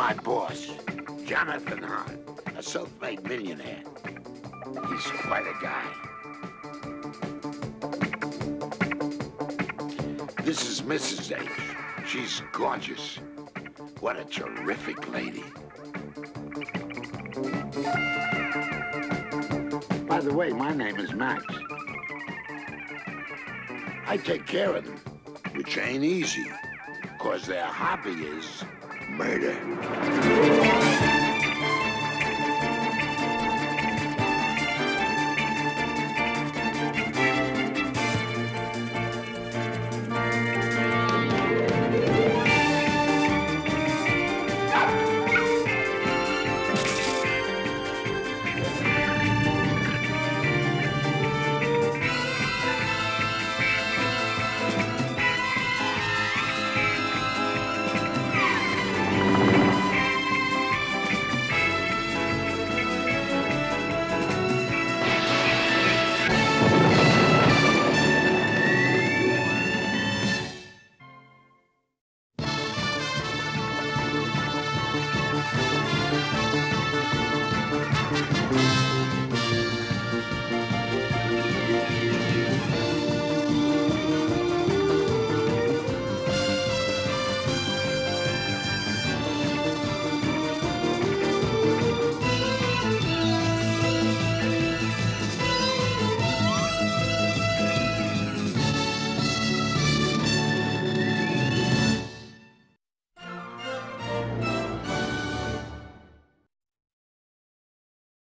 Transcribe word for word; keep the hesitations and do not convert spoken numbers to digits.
my boss, Jonathan Hart, a self-made millionaire. He's quite a guy. This is Missus H. She's gorgeous. What a terrific lady. By the way, my name is Max. I take care of them, which ain't easy, because their hobby is murder.